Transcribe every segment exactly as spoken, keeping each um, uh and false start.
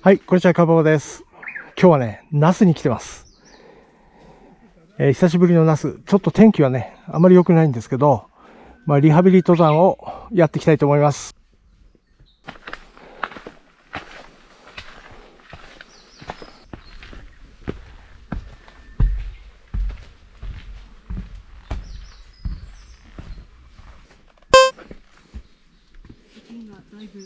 はい、こんにちは、かばばです。今日はね、那須に来てます。えー、久しぶりの那須。ちょっと天気はね、あまり良くないんですけど、まあ、リハビリ登山をやっていきたいと思います。だいぶ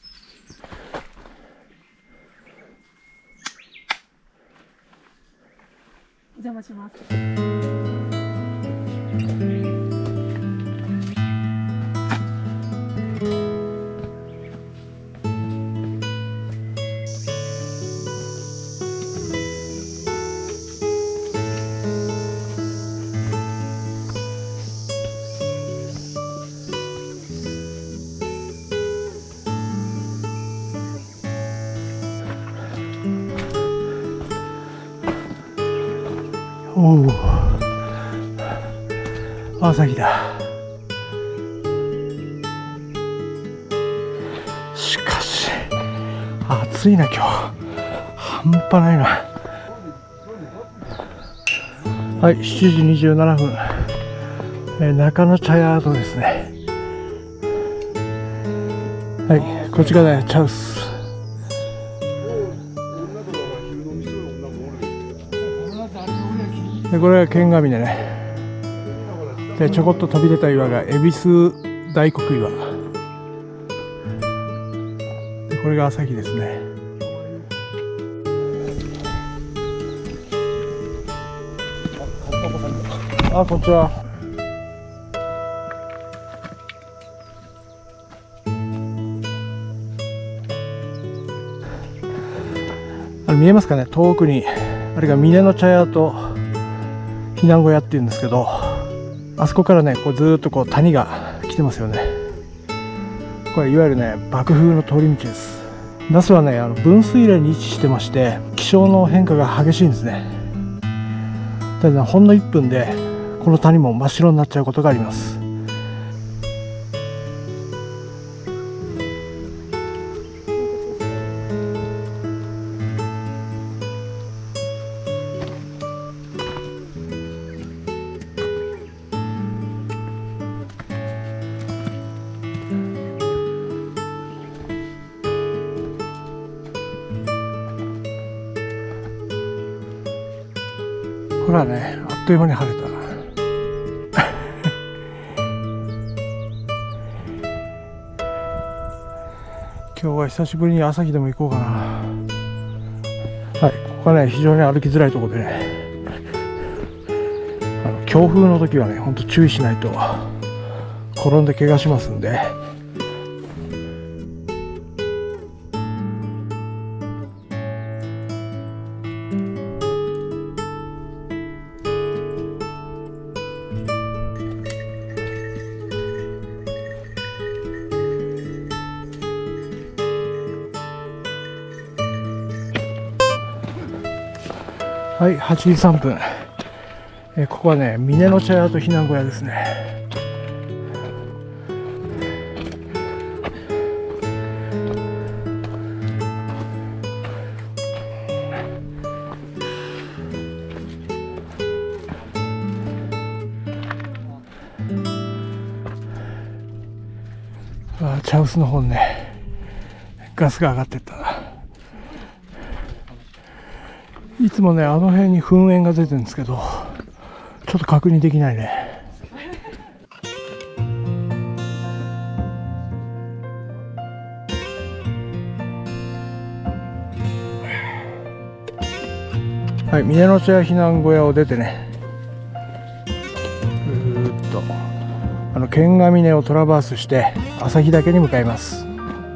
お邪魔します。おお、朝日だ。しかし暑いな今日、半端ないな。はい、しちじにじゅうななふん、えー、中野茶屋跡ですね。はい、こっちがね茶臼。でこれが剣ヶ峰ね。でちょこっと飛び出た岩が恵比寿大黒岩で、これが朝日ですね。あ、こんにちは。あれ見えますかね、遠くにあれが峰の茶屋と避難小屋っていうんですけど、あそこからねこうずーっとこう谷が来てますよね。これいわゆるね幕風の通り道です。那須はねあの分水嶺に位置してまして、気象の変化が激しいんですね。ただね、ほんのいっぷんでこの谷も真っ白になっちゃうことがあります。ほらね、あっという間に晴れた。今日は久しぶりに朝日でも行こうかな。はい、ここはね非常に歩きづらいところでね、あの強風の時はねほんと注意しないと転んで怪我しますんで。はい、はちじさんぷん、えー、ここはね峰の茶屋と避難小屋ですね。あ、茶臼の方にねガスが上がってったな。いつもねあの辺に噴煙が出てるんですけど、ちょっと確認できないね。はい、峰の茶屋避難小屋を出てね、ぐーっとあの剣ヶ峰をトラバースして朝日岳に向かいます。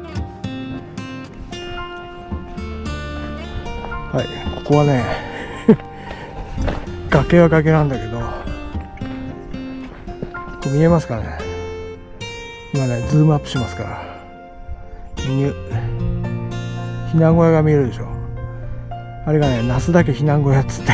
はい、ここはね崖は崖なんだけど、ここ見えますかね。今ねズームアップしますから、ニュ避難小屋が見えるでしょ。あれがね那須岳避難小屋っつって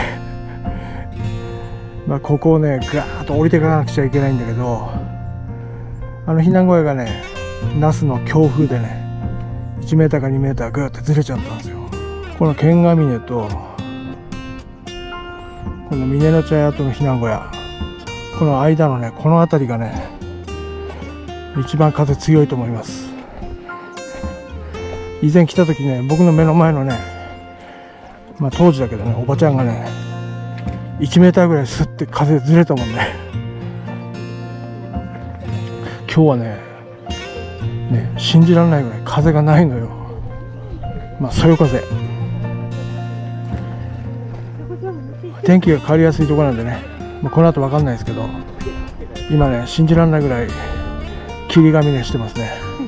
まあここをねガーッと降りていかなくちゃいけないんだけど、あの避難小屋がね那須の強風でねいちメーターかにメーターぐーってずれちゃったんですよ。 この剣ヶ峰とこの峰の茶屋との避難小屋、この間のねこの辺りがね一番風強いと思います。以前来た時ね、僕の目の前のね、まあ当時だけどね、おばちゃんがねいちメーターぐらいスッて風ずれたもんね。今日はねね信じられないぐらい風がないのよ。まあそよ風、天気が変わりやすいところなんでね、まあ、この後分かんないですけど、今ね信じられないぐらい霧ヶ峰してますね。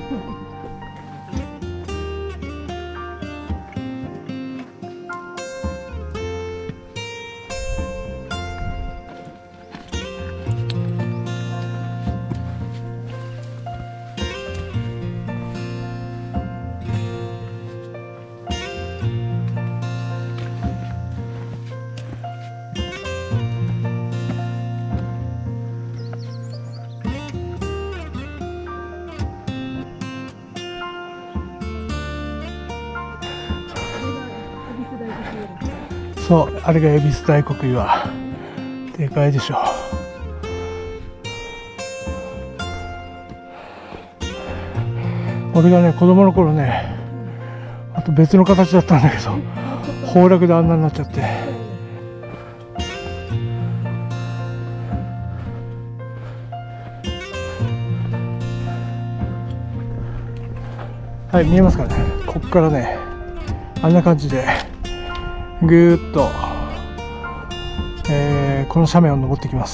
そう、あれが恵比寿大黒岩、でかいでしょ。俺がね子供の頃ね、あと別の形だったんだけど崩落であんなになっちゃって、はい、見えますかね。ここからねあんな感じでぐーっと、えー、この斜面を登ってきます。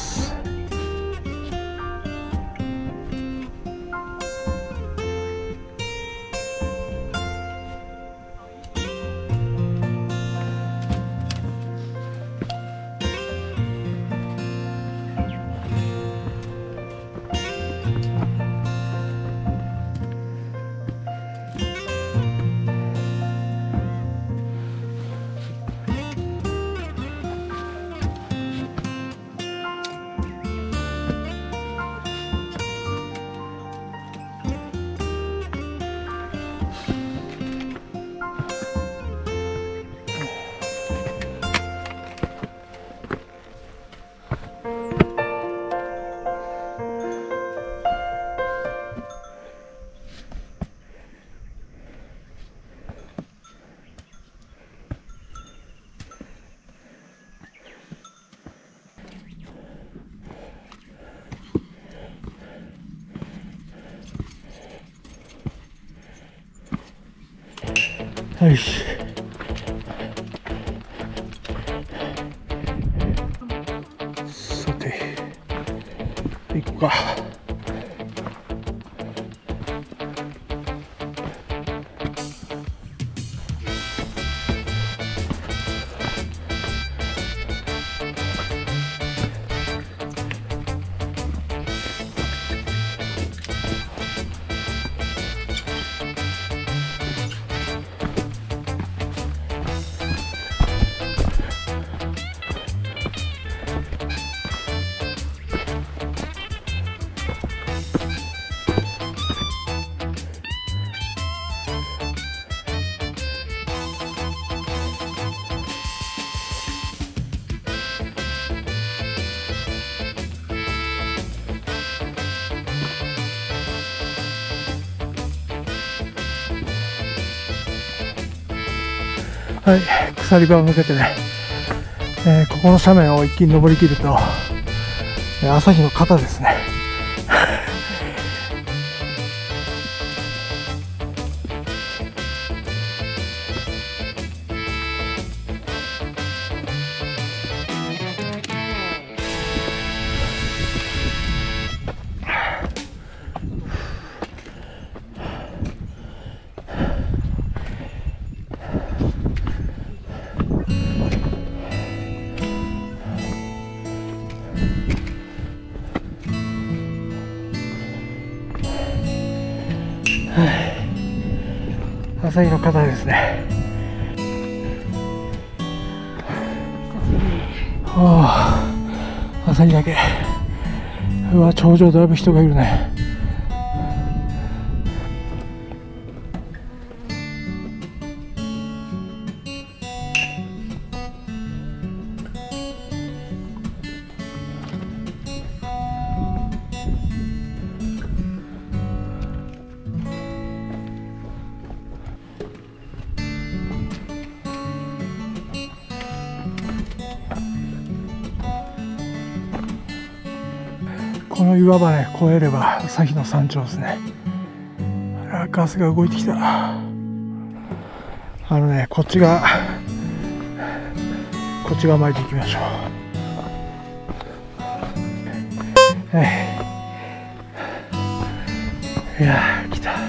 よし、さて行こうか。はい、鎖場を抜けてね、えー、ここの斜面を一気に登りきると、えー、朝日の肩ですね。朝日の肩ですね。はあ、朝日だけ。うわ、頂上だいぶ人がいるね。 の岩場ね越えれば朝日の山頂ですね。あら、ガスが動いてきた。あのね、こっちがこっち側巻いていきましょう。はい、いやー来た。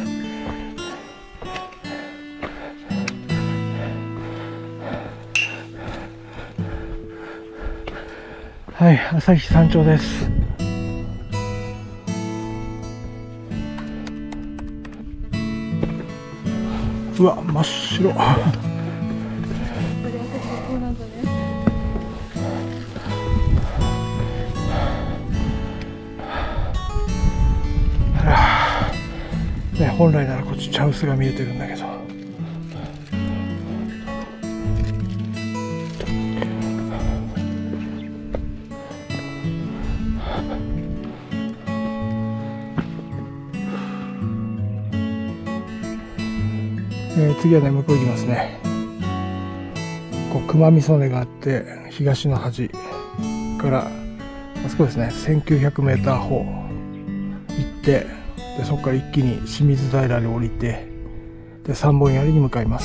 はい、朝日山頂です。うわ、真っ白。ね、本来ならこっち茶臼が見えてるんだけど、えー、次はね向こう行きますね。こう熊見曽根があって東の端からあそこですね、せんきゅうひゃくメーター方行って、でそこから一気に清水平に降りて、で三本槍に向かいます。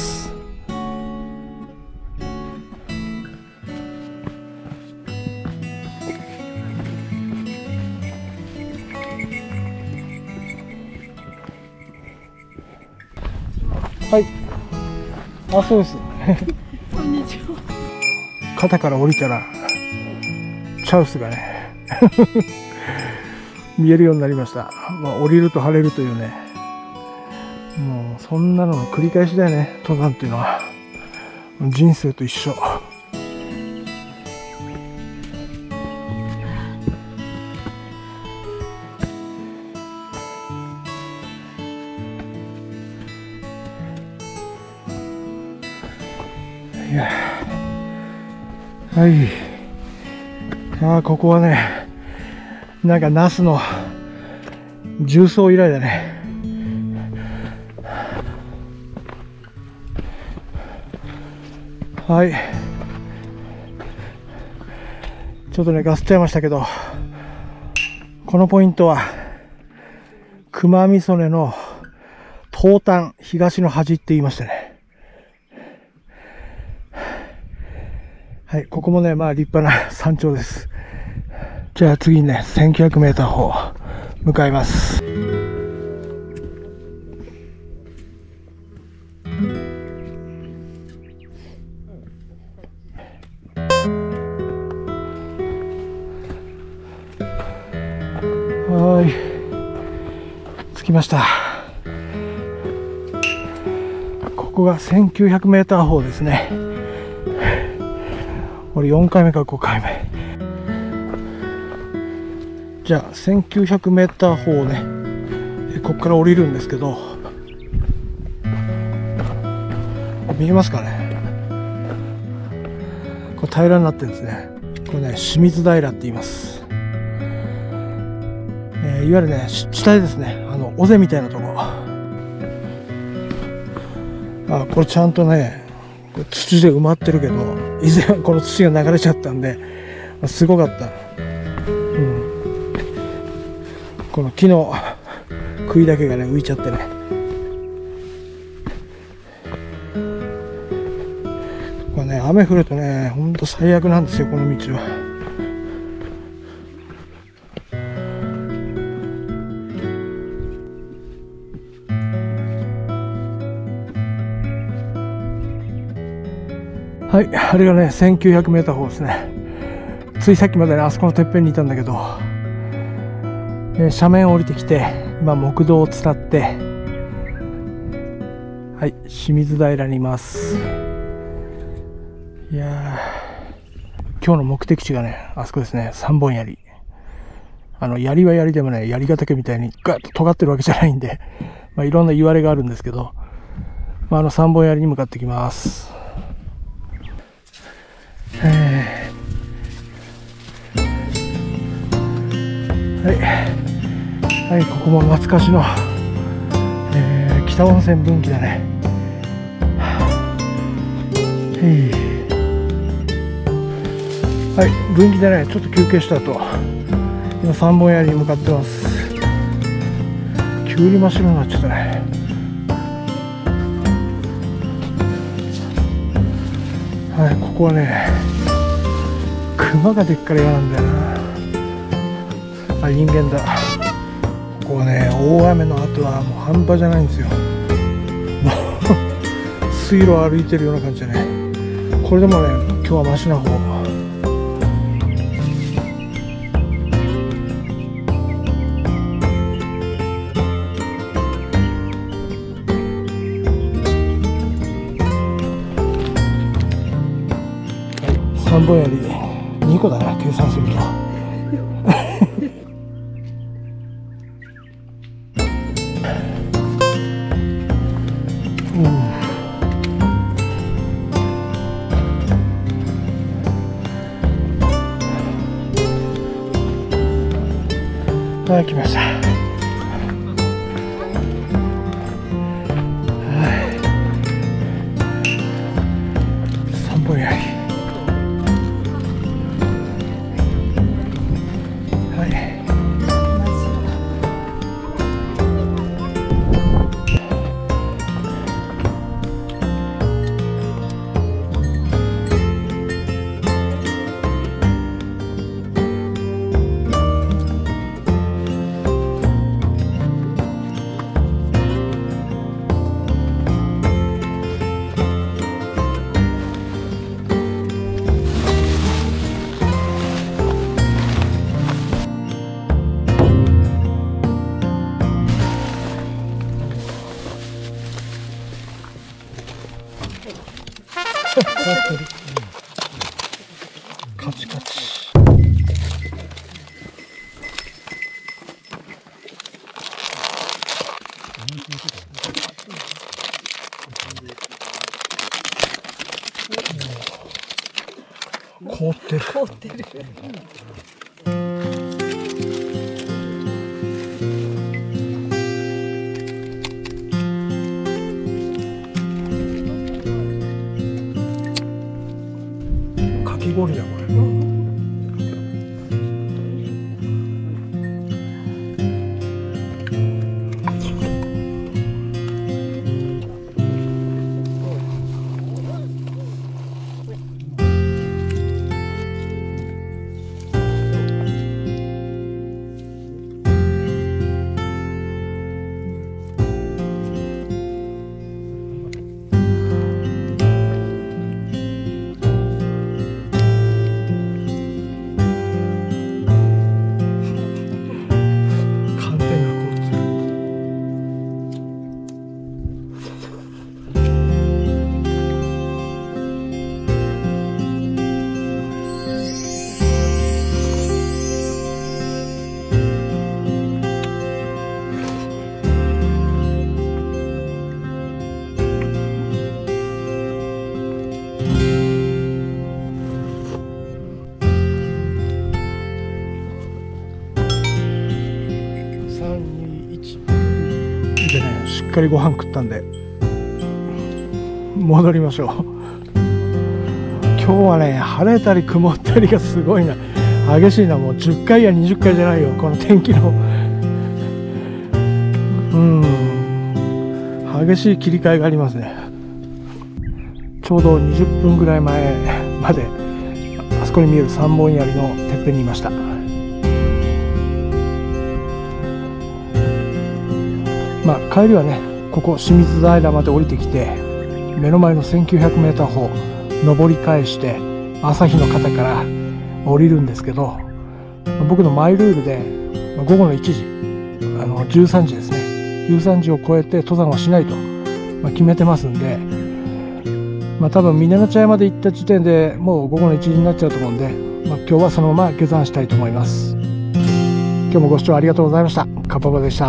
はい、あ、そうです。 こんにちは。 肩から降りたら茶臼がね見えるようになりました。まあ、降りると晴れるというね、もうそんなのの繰り返しだよね、登山っていうのは。人生と一緒。いや、はい、ああ、ここはね、なんかナスの重曹以来だね。はい、ちょっとねガスっちゃいましたけど、このポイントは熊見曽根の東端、東の端って言いましたね。はい、ここもね、まあ立派な山頂です。じゃあ次にね、せんきゅうひゃくメーター方向かいます。はい、着きました。ここがせんきゅうひゃくメーター方ですね。これよんかいめかごかいめ。じゃあせんきゅうひゃくメーター方をね、ここから降りるんですけど、見えますかね。これ平らになってるんですね。これね、清水平って言います。えー、いわゆるね、地帯ですね。あの尾瀬みたいなとこ。あ、これちゃんとね、土で埋まってるけど、以前はこの土が流れちゃったんで、すごかった。うん。この木の杭だけがね浮いちゃってね。これね、雨降るとね、ほんと最悪なんですよ、この道は。はい、あれがね、せんきゅうひゃくメーター方ですね。ついさっきまでね、あそこのてっぺんにいたんだけど、えー、斜面を降りてきて、今木道を伝って、はい、清水平にいます。いやー、今日の目的地がね、あそこですね、三本槍。あの、槍は槍でもね、槍ヶ岳みたいにガッと尖ってるわけじゃないんで、まあ、いろんな言われがあるんですけど、まあ、あの三本槍に向かってきます。えー、はい、はい、ここも懐かしの、えー、北温泉分岐だね。はい、分岐でね、ちょっと休憩した後、 今さんぼん槍に向かってます。急に真っ白になっちゃったね。はい、ここはね熊がでっから嫌なんだよな。あ、人間だ。ここはね大雨の後はもう半端じゃないんですよ。もう水路を歩いてるような感じでね。これでもね今日はマシな方。さんぼん槍にこだな、計算すると。うん、はい、来ました。はい、さんぼん槍。カチカチ。凍ってる。凍ってる。かき氷だこれ。でね、しっかりご飯食ったんで戻りましょう。今日はね晴れたり曇ったりがすごいな、激しいな。もうじゅっかいやにじゅっかいじゃないよこの天気の。うん激しい切り替えがありますね。ちょうどにじゅっぷんぐらい前まであそこに見えるさんぼん槍のてっぺんにいました。まあ、帰りはねここ清水平まで降りてきて目の前の せんきゅうひゃくメートル 方登り返して朝日の方から降りるんですけど、僕のマイルールで午後のいちじあのじゅうさんじですねじゅうさんじを超えて登山はしないと、まあ、決めてますんで、まあ、多分峰の茶屋まで行った時点でもう午後のいちじになっちゃうと思うんで、まあ、今日はそのまま下山したいと思います。今日もご視聴ありがとうございました。かっぱばでした。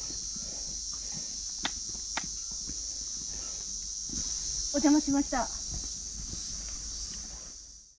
お邪魔しました。